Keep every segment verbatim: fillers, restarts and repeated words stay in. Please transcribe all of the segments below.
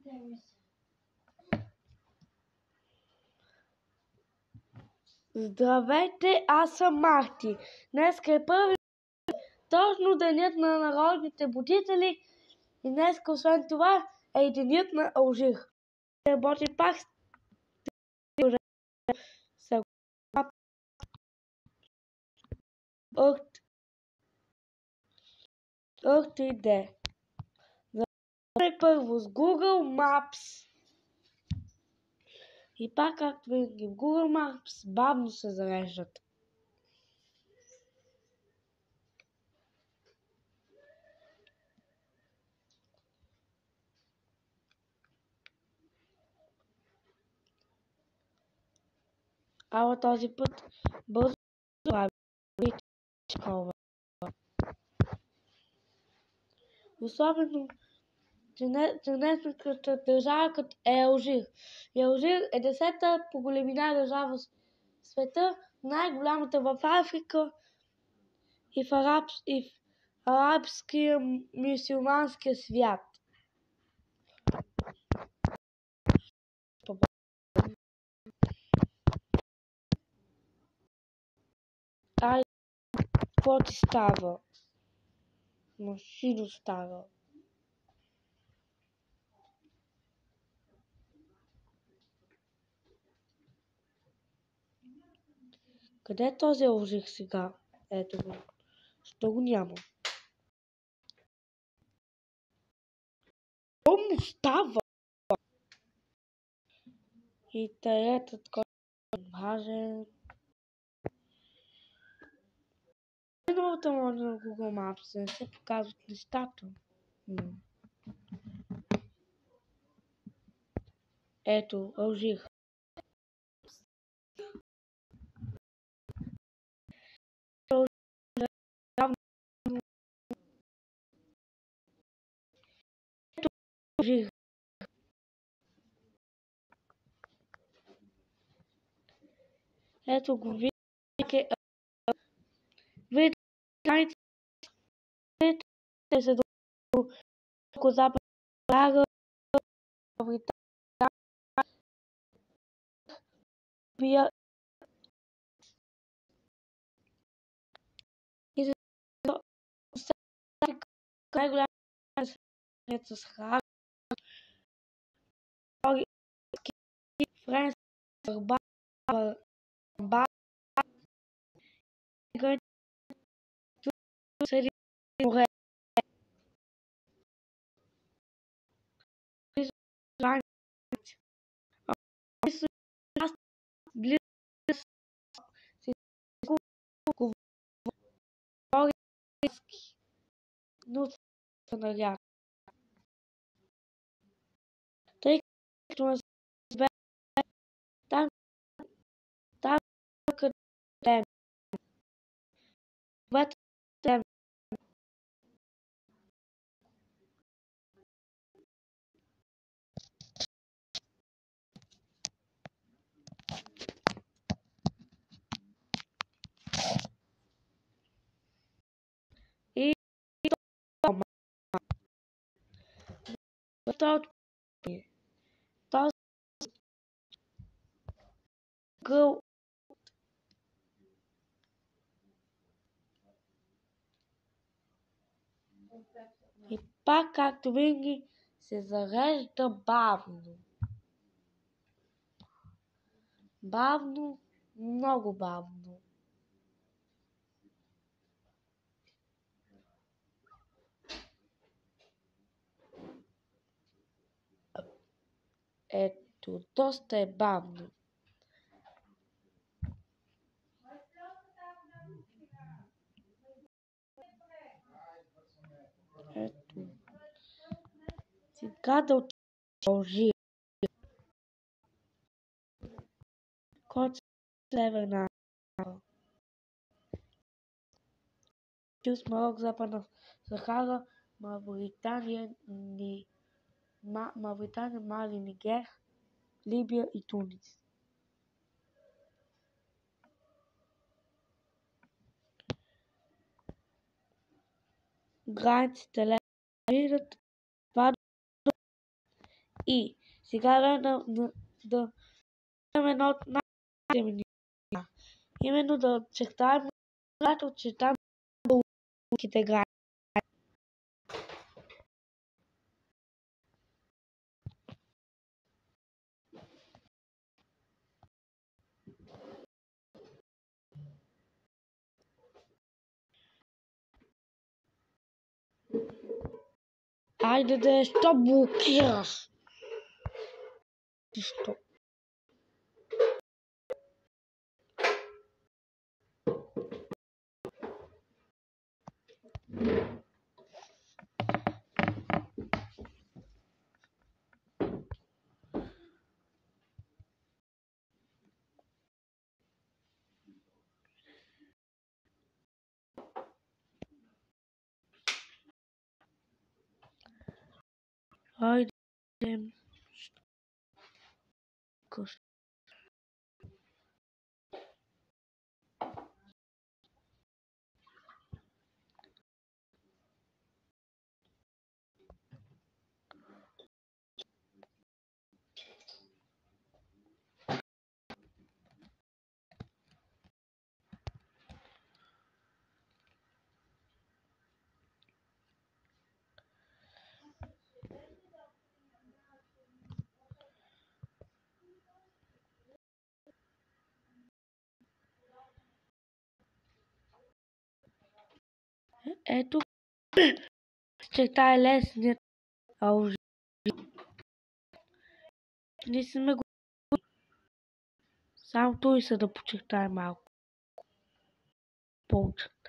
Здравейте, аз съм Марти. Днес е първи, точно денят на народните будители и днес, освен това, е и денят на Алжир. Работи пак с Ъртиде. Започваме първо с Google Maps. И пак, както винаги, в Google Maps бавно се зареждат. Ала този път бързо прави такова. Особено, че днешната държава като е Алжир. И Алжир е десета по големина държава в света, най-голямата в Африка и в, араб, и в арабския мюсюлманския свят. Ай, какво ти става? Машино става. Къде е този Алжир сега? Ето го. Що го няма? Какво му става? И таретът, който е важен. Новата може на Google Maps не се показват нещата. Ето, Алжир. Алжир. Ето го видите. Видите, видите се до запад. Бия и за най-голяма свет с храна, френски, бърба, бърба, гърди, среди море. Близо си говори, но се надява. Тъй като не се там, там къде е. Бъдете там. И това този този гъл и пак, както винаги, се зарежда бавно. Бавно, много бавно. Ето, доста е бавно. Ето. Сега да отида в Алжир. Който Северна Африка. Плюс Марок, Западна Сахара, Мавритания, Ни... Ма... Мавритания, Мали, Нигер, Либия и Тунис. Границите лежат И сега да, да, да едно от най-важните именно да чертаем, когато чертаем българските граници. Айде да, що блокираш? Що? Айде. Кош. Ето, чертай лесният алжир. Ние сме го... Само той се да почертай малко. По-чертай.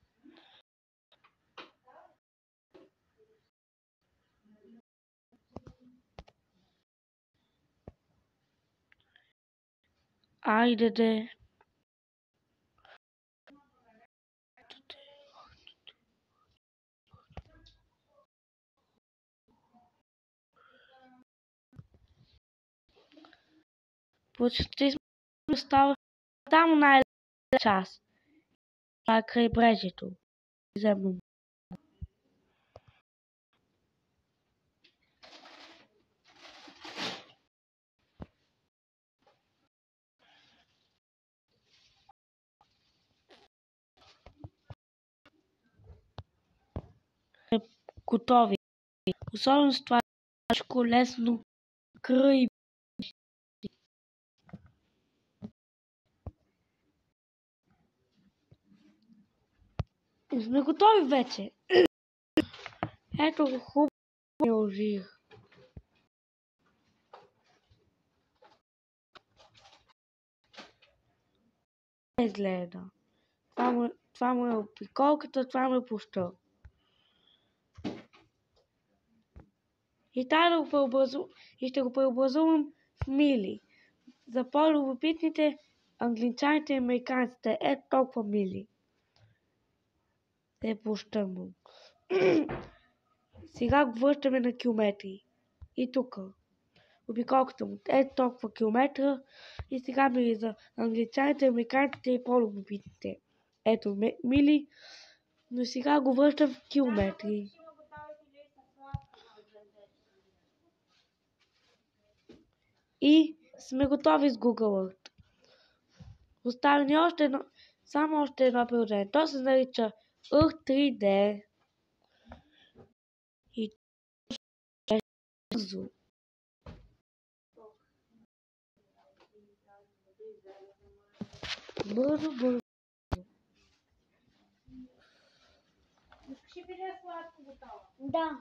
Айде де. Почти сме става там най-лесна част. Това е крайбрежието. Земно. Готови. Особено с това всичко лесно край. Сме готови вече. Ето го хубаво алжир. Изгледа. Това му, това му е опиколката, това му е площа. И, да го преобразу... и ще го преобразувам в мили. За по-любопитните англичаните и американците е толкова мили. Е площа му. Сега го връщаме на километри. И тук. Обиколката му е толкова километра. И сега мили за англичаните, американците и по-любопитните. Ето мили. Но сега го връщам в километри. И сме готови с Google Earth. Оставя ни още едно, само още едно приложение. То се нарича Earth три Д. И е бързо. Бързо, бързо. Ще биде сладко готово. Да.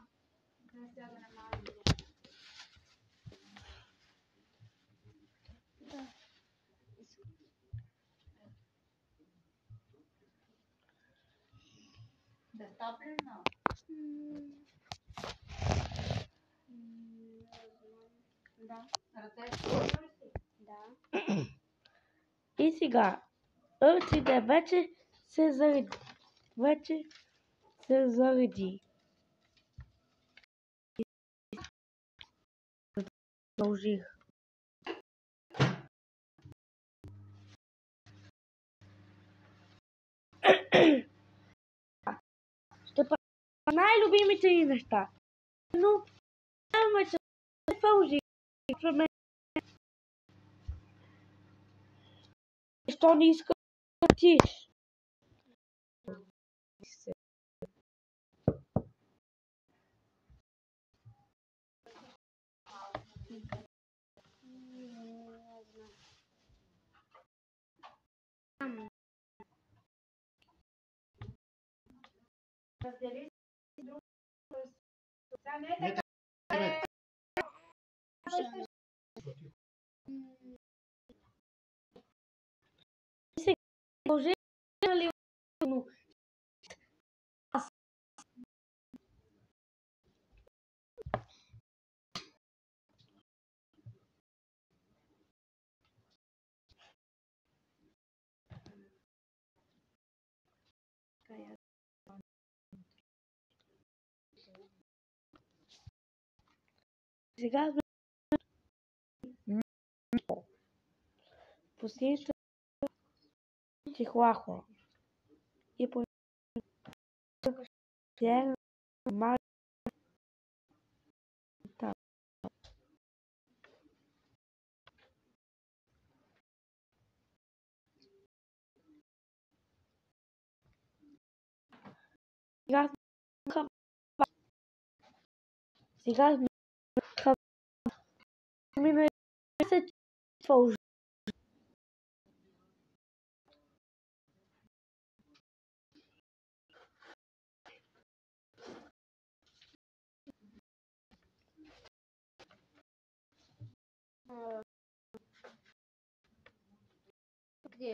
Да топлено. Да. Да. И сега, Earth три Д вече се зареди. Вече се зареди. Продължих. Ще правя най-любимите ни неща. Но нямаме фалшив за мен. Защо не искаш да платиш? Раздели си друг. Сега не е така. Може ли но аз сега последната чихуахуа и по тя мал та сега сега мина се фалш Где?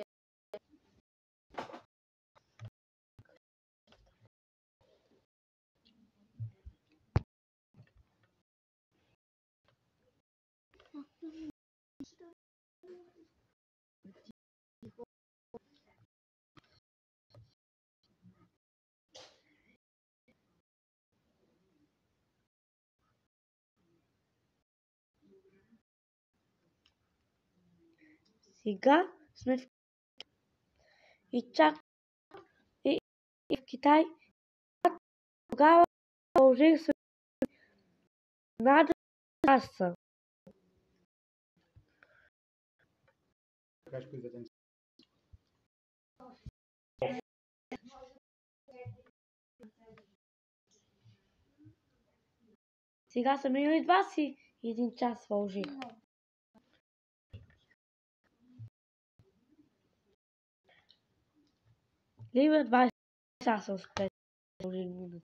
сега сме в и чак и, и в Китай тогава положих се над часа. Сега са минали двадесет и един час вължих. Либо двадесет часа успех вължих минути.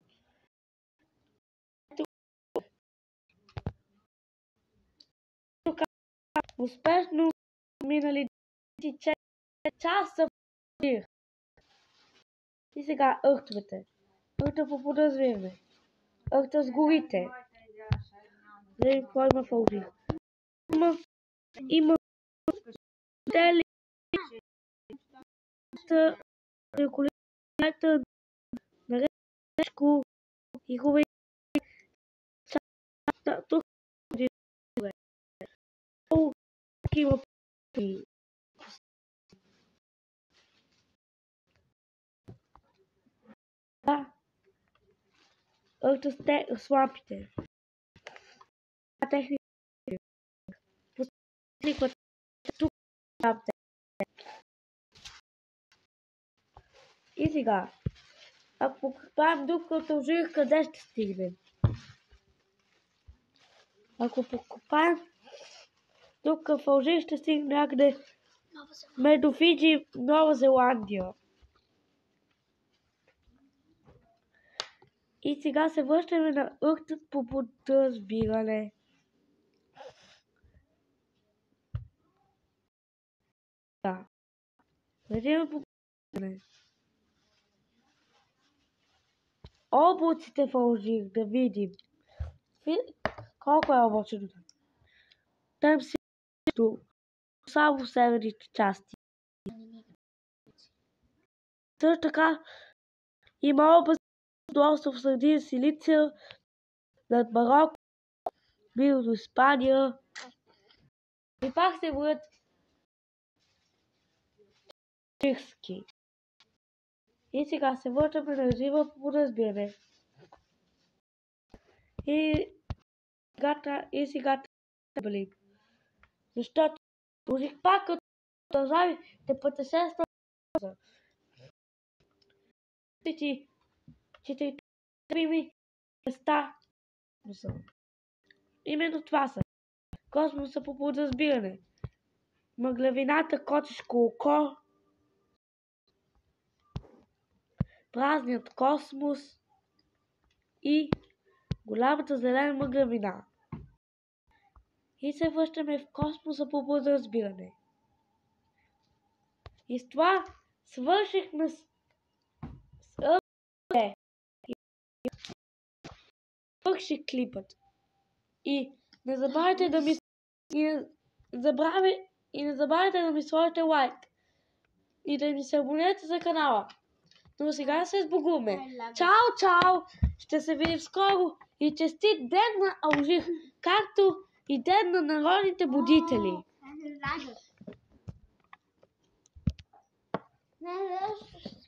Тук успешно минали двадесет и четири часа вължих. И сега ъхтвате. Ъхта по подразбиране. Ъхта с горите. Гледай какво има вължих. Има, има тели реколета на речко и хубави тук има да ъхта сте слампите. Техника посlikват тук лампите. И сега, ако покопаем дупката вължих, къде ще стигнем? Ако покопаем дупка вължих, ще стигнем някъде между Фиджи и Нова Зеландия. И сега се връщаме на ъхтът по подразбиране. Да. Вървим по подразбиране. Облаците вължих, да видим. Колко е облачето? Там си само в северните части. Също така има област до остров Сардиния, Силиция, над Марокко, близо до Испания. И пак се броят чирски. И сега се въртаме на режима по подразбиране. И и сега трябва. Защото Ужих пак като държави те пътешества. Ти четирите любими места. Именно това са. Космоса по подразбиране. Мъглевината котешко око. Празният космос и голямата зелена мъглевина. И се връщаме в космоса по подразбиране. И с това свършихме с Е. Свърши клипът. И не забравяйте да ми и не забравяйте и не забравяйте да ми сложите лайк. И да ми се абонирате за канала. Но сега се сбогуваме. Чао, чао! Ще се видим скоро и честит ден на Алжир, както и ден на народните будители. Не,